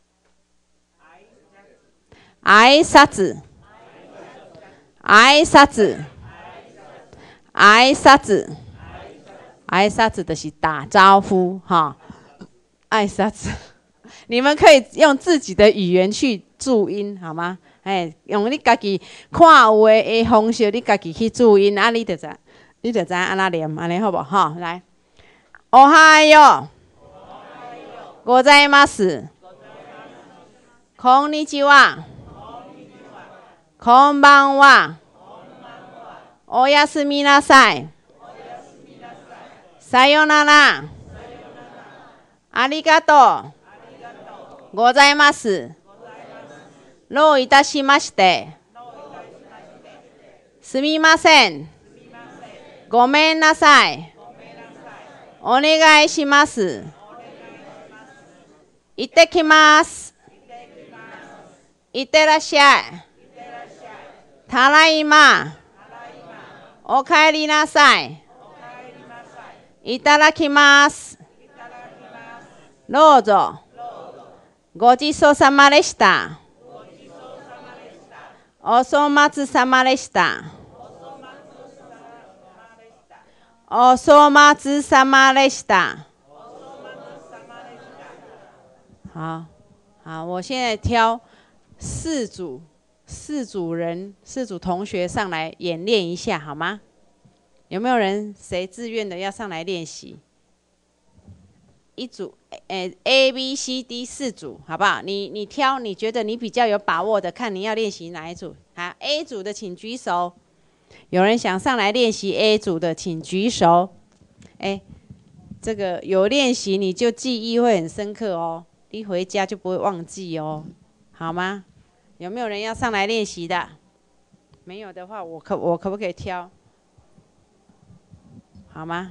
挨拶子，挨拶子，挨拶子，挨拶子就是打招呼哈。挨拶子，你们可以用自己的语言去注音好吗？哎，用你家己看有的方式，你家己去注音，啊，你就知，你就知安那念，安尼好不好？来，おはようございます。こんにちは。こんばんは。おやすみなさい。さよなら。ありがとうございます。どういたしまして。すみません。ごめんなさい。お願いします。行ってきます。行ってらっしゃい。ただいま。おかえりなさい。いただきます。どうぞ。ごちそうさまでした。お粗末さまでした。お粗末さまでした。好，好，我现在挑四组。四组人、四组同学上来演练一下，好吗？有没有人谁自愿的要上来练习？ 一组，诶 ，A、B、C、D 四组，好不好？你你挑你觉得你比较有把握的，看你要练习哪一组。好 ，A 组的请举手。有人想上来练习 A 组的，请举手。哎，这个有练习你就记忆会很深刻哦，一回家就不会忘记哦，好吗？有没有人要上来练习的？没有的话，我可我可不可以挑？好吗？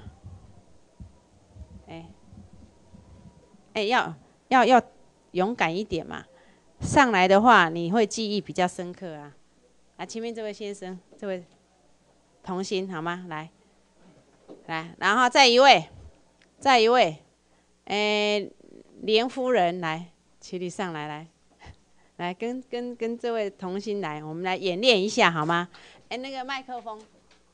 哎，哎，要要要勇敢一点嘛！上来的话，你会记忆比较深刻啊。啊，前面这位先生，这位童心，好吗？来，来，然后再一位，再一位，哎，连夫人来，请你上来，来，来跟跟跟这位童心来，我们来演练一下，好吗？哎，那个麦克风，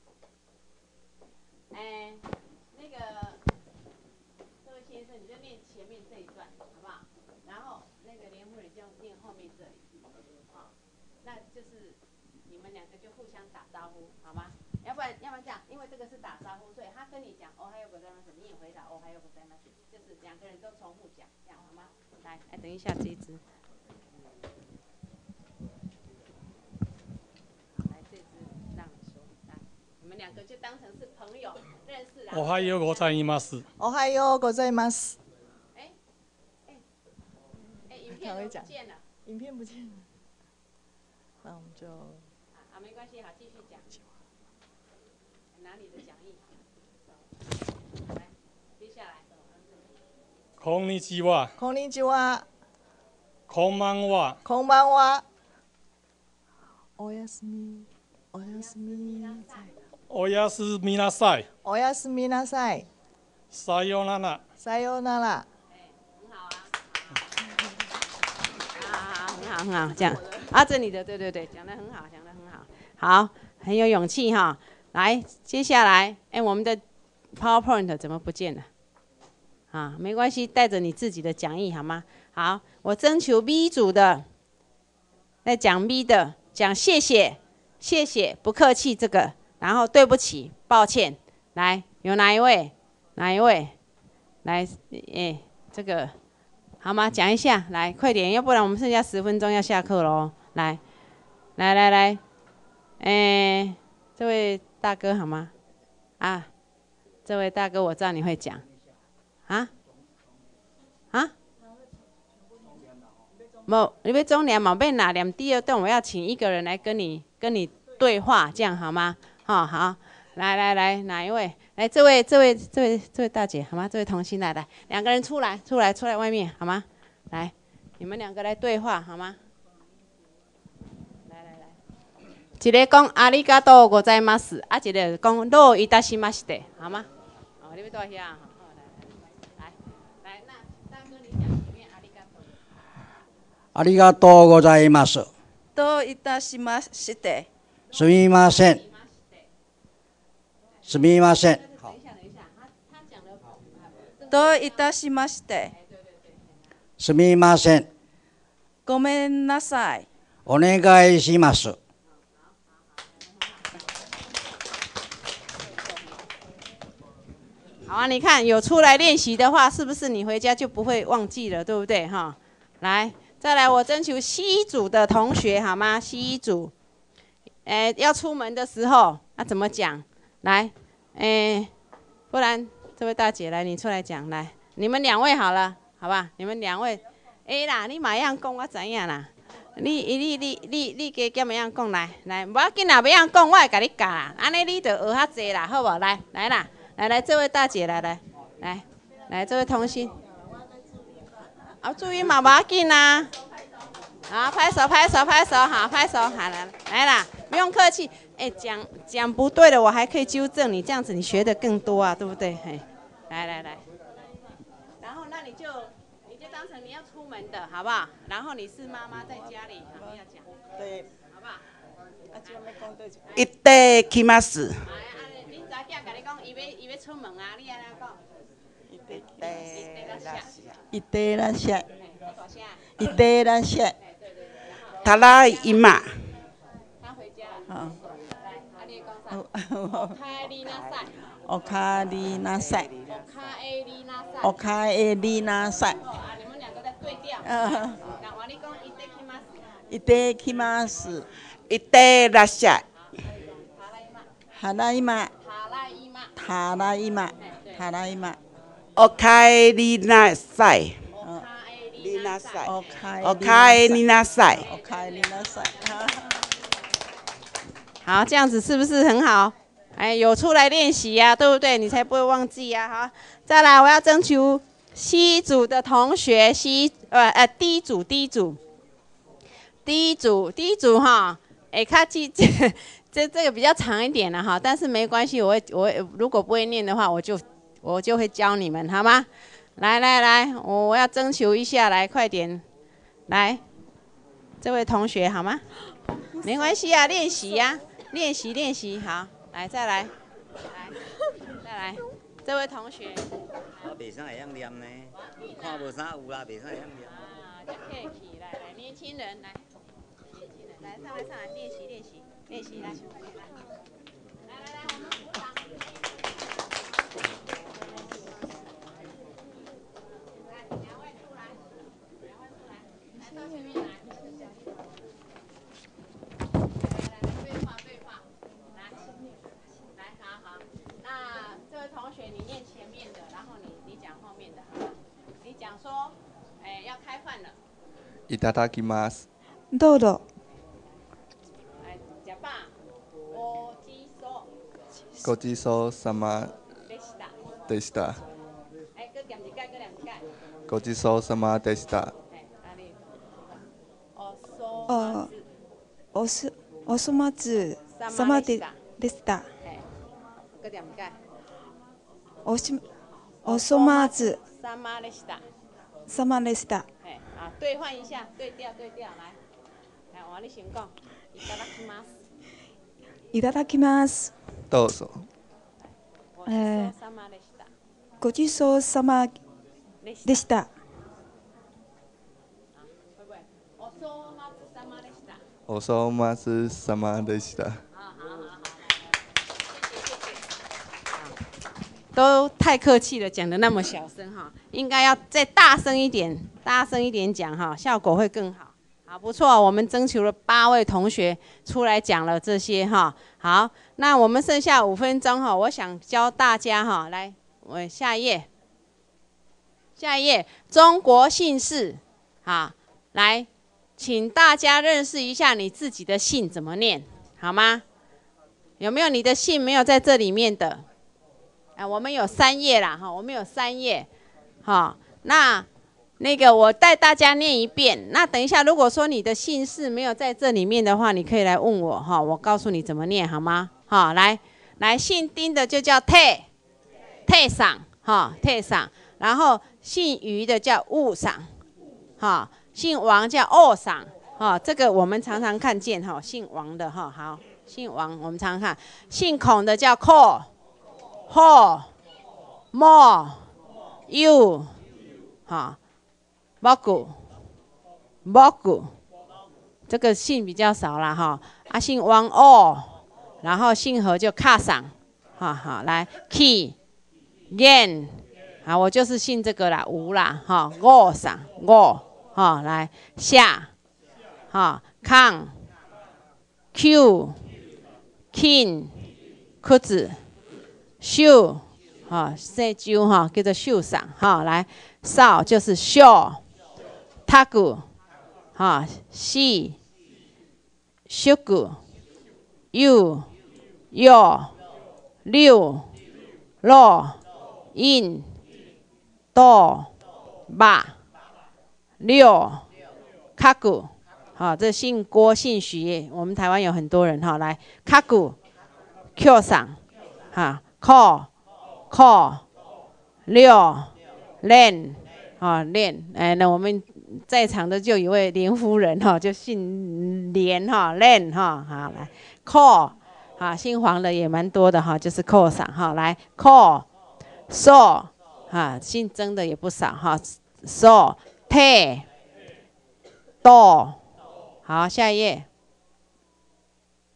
哎，那个这位先生，你就念前面这一段，好不好？然后那个连夫人就念后面这里，好，那就是你们两个就互相打招呼，好吗？要不然要不然这样，因为这个是打招呼，所以他跟你讲哦还有ございます，你也回答哦还有ございます，就是两个人都重复讲，这样好吗？来，来等一下这一支。两个就当成是朋友认识啦。 おはようございます。 おはようございます。 哎哎哎，影片不见了。 影片不见了。那我们就啊，没关系，好，继续讲。拿你的讲义。来，接下来。 こんにちは。 こんにちは。 こんばんは。 こんばんは。おやすみ。おやすみなさい。 おやすみなさい。 おやすみなさい。 さよなら。 さよなら。 很好啊。啊，很好很好，这样啊，这里的对对对，讲得很好，讲得很好，好，很有勇气哈。来，接下来，哎，我们的 PowerPoint 怎么不见了？啊，没关系，带着你自己的讲义好吗？好，我征求 B 组的，在讲 B 的，讲谢谢，谢谢，不客气这个。然后对不起，抱歉，来，有哪一位？哪一位？来，哎，这个好吗？讲一下，来，快点，要不然我们剩下十分钟要下课喽。来，来来来，哎，这位大哥好吗？啊，这位大哥，我知道你会讲，啊？啊？冇，你要总念嘛，要哪念第二段，我要请一个人来跟你跟你对话，这样好吗？好、哦、好，来来来，哪一位？来，这位这位这位这位大姐，好吗？这位童心来来，两个人出来出来出来外面，好吗？来，你们两个来对话，好吗？来来来，一个讲阿里嘎多ございます，啊，一个讲どういたしまして，好吗？哦，你们坐下，好，来来来，那大哥你讲前面阿里嘎多。 ありがとうございます。 どういたしまして。 すみません。すみません。 どういたしまして。 すみません。 ごめんなさい。 お願いします。 好啊，你看有出来练习的话，是不是你回家就不会忘记了，对不对？哈，来，再来，我征求 C 组的同学好吗 ？C 组，哎，要出门的时候，那、啊、怎么讲？来，哎，不然这位大姐来，你出来讲来，你们两位好了，好吧？你们两位，哎啦，你马样讲我知影啦，你你你你你加减么样讲来，来，无要紧啦，不样讲我会甲你教啦，安尼你就学较济啦，好不好？来来啦，来来，这位大姐来来来来，这位同心，啊，注意嘛，无要紧啦，好，拍手拍手拍手，好，拍手，好来来啦，不用客气。哎，讲讲不对的，我还可以纠正你，这样子你学的更多啊，对不对？嘿，来来来，然后那你就你就当成你要出门的，好不好？然后你是妈妈在家里，好你要讲， 对， 好不好？ 行ってきます。 啊，恁查囝甲你讲，伊要伊要出门啊，你安怎讲？ いってらっしゃい。いってらっしゃい。 ただいま。 他回家了。 好。 おかえりなさい。 おかえりなさい。 お卡诶丽娜赛。 おかえりなさい。 哦啊，你们两个在对调。 嗯， 那我你讲いってきます。 いってきます。 いってらっしゃい。 ただいま。 塔拉伊玛。 ただいま。ただいま。 おかえりなさい。 嗯， 丽娜赛。 おかえおかえりなさい。 おかえりなさい。 好，这样子是不是很好？哎，有出来练习呀、啊，对不对？你才不会忘记呀、啊。好，再来，我要征求 C 组的同学，C 呃呃 D 组 D 组 D 组 D 组哈，哎，卡记这这这个比较长一点了哈，但是没关系，我会我会如果不会念的话，我就我就会教你们，好吗？来来来，我我要征求一下，来快点，来，这位同学好吗？没关系啊，练习呀、啊，练习练习，好，来再来，来再来，这位同学。 啊，袂啥会晓念呢？看无啥有啦，袂啥会晓念。 啊，就客气，来来，年轻人来，年轻人来上来上来练习练习练习来，来来来，我们鼓掌。来，两位出来，两位出来，来到前面来。同学，你念前面的，然后你你讲后面的，好吗？你讲说，哎，要开饭了。 いただきます。 どうぞ。 来，食饱。ごちそう。 ごちそうさまでした。 でした。 哎，搁念一盖，搁念一盖。 ごちそうさまでした。 哎，哪里？おそあ、おすおそ松さ様でまでした。 でした。 哎，搁念一盖。 おしおそ松さまでした。 様でした。 哎，啊，兑换一下，对调对调，来，来，我你先讲，いただきます。 いただきます。 どうぞ。 ごちそうさまでした。 ごちそうさまでした。 会不会？おそ松様でした。 おそ松様でした。 都太客气了，讲的那么小声哈，应该要再大声一点，大声一点讲哈，效果会更好。好，不错，我们征求了八位同学出来讲了这些哈。好，那我们剩下五分钟哈，我想教大家哈，来，我下一页，下一页，中国姓氏，好，来，请大家认识一下你自己的姓怎么念，好吗？有没有你的姓没有在这里面的？啊，我们有三页啦，哈，我们有三页，好，那那个我带大家念一遍。那等一下，如果说你的姓氏没有在这里面的话，你可以来问我哈，我告诉你怎么念，好吗？好，来来，姓丁的就叫泰泰赏，哈泰赏，然后姓于的叫戊赏，哈，姓王叫二赏，哈，这个我们常常看见哈，姓王的哈，好，姓王我们常常看，姓孔的叫寇。好 more you 好 mogu mogu 这个姓比较少啦哈，啊姓王哦，然后姓何就卡上，好好来 key yan 好，我就是姓这个啦，吴啦哈，我上我好来下好康 q king 裤子。秀，哈，这揪哈叫做秀赏，哈，来少就是秀，塔古，哈，西，秀古，右，右，六，六，印，多，八，六，卡古，好，这姓郭姓徐，我们台湾有很多人哈，来卡古 ，Q 赏，哈。call call 六练啊练哎，那我们在场的就有位连夫人哈，就姓连哈练哈好来 call 啊姓黄的也蛮多的哈，就是 call 上哈来 call so 啊姓曾的也不少哈 so te do 好下一页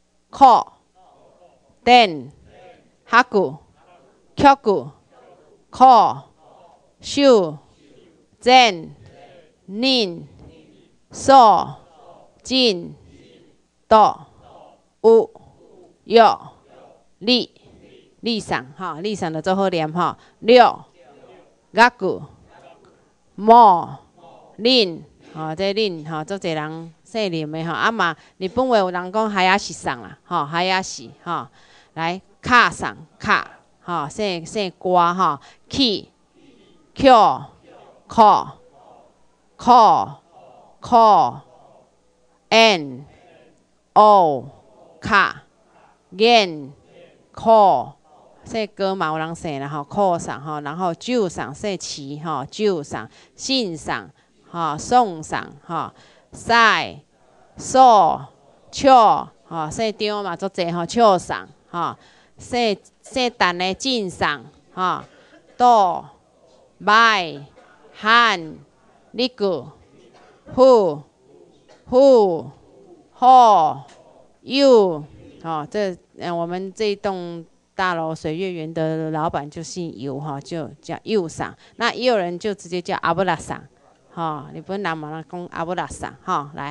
call then。哈古、巧古、 call、秀、真、宁、所、进、多、有、有、力、力上哈，力上的做好念哈。六、雅句、莫、恁，吼，这恁吼，足侪人说念的吼。啊嘛，日本话有人讲海雅是上啦，吼，海雅是吼。来，卡上卡，吼，说说歌吼，起、Q、call、call、call、N、O、卡、N、call。说歌嘛有人说啦吼，call 上吼，然后酒上说词吼，酒上、信上吼，送上吼，赛、所、笑吼，说张嘛足侪吼，笑上吼，说说等的进上吼，多、歹、罕、你句、富、富、好、有吼，这呃我们这一栋大楼水月园的老板就姓尤哈，就叫尤桑。那也有人就直接叫阿布拉桑，哈，日本人嘛讲阿布拉桑哈。来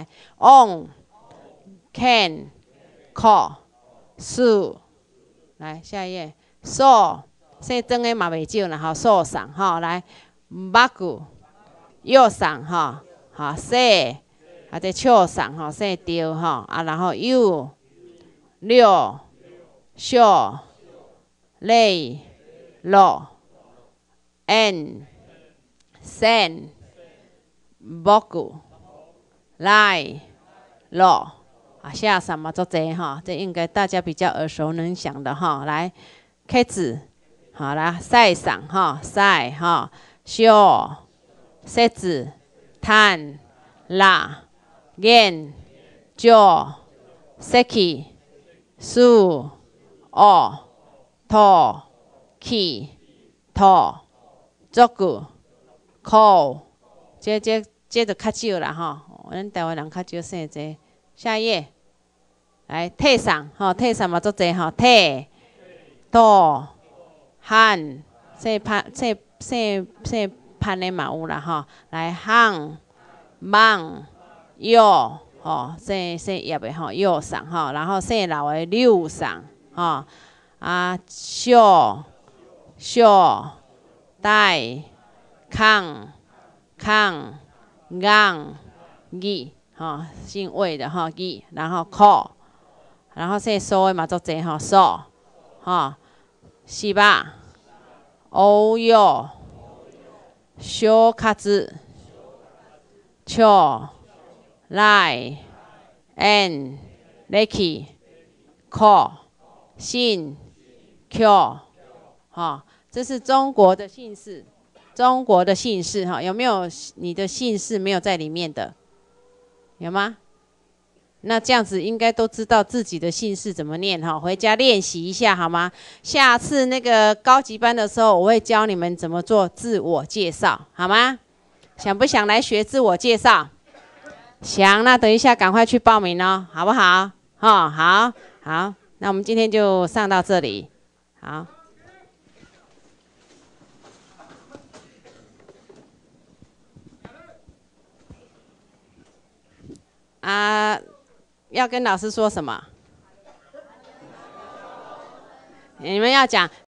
，on、can、call、su， 来下一页 ，so， 说真的嘛袂少啦，哈 ，so 桑哈，来 ，bagu， 右桑哈，哈 ，say， 啊这笑桑哈 ，say 对哈，啊然后 you， 六， sure。累、落、n、sen、bogu、来、落啊，下什么做这哈？这应该大家比较耳熟能详的哈。来，开始，好来晒上哈，晒哈，小、塞子、炭、辣、盐、椒、seki、素、哦。拖、起、拖、足句、call， 这这这就较少啦吼，咱台湾人较少说这。下一页，来退上吼，退上嘛足济吼，退、拖、喊、说攀、说说说攀的嘛有啦吼，来喊、忙、摇吼，说说叶的吼，摇上吼，然后说老的溜上吼。啊，小、小、大、康、康、昂、义，吼，姓魏的吼，义，然后 call， 然后说所的嘛足济吼，所，吼，是吧？欧哟，小卡子，笑、来、n、lucky、call、信。Q， 哈，这是中国的姓氏，中国的姓氏哈，有没有你的姓氏没有在里面的？有吗？那这样子应该都知道自己的姓氏怎么念哈，回家练习一下好吗？下次那个高级班的时候，我会教你们怎么做自我介绍，好吗？想不想来学自我介绍？想，那等一下赶快去报名哦，好不好？哦，好，好，那我们今天就上到这里。好，啊，要跟老师说什么？你们要讲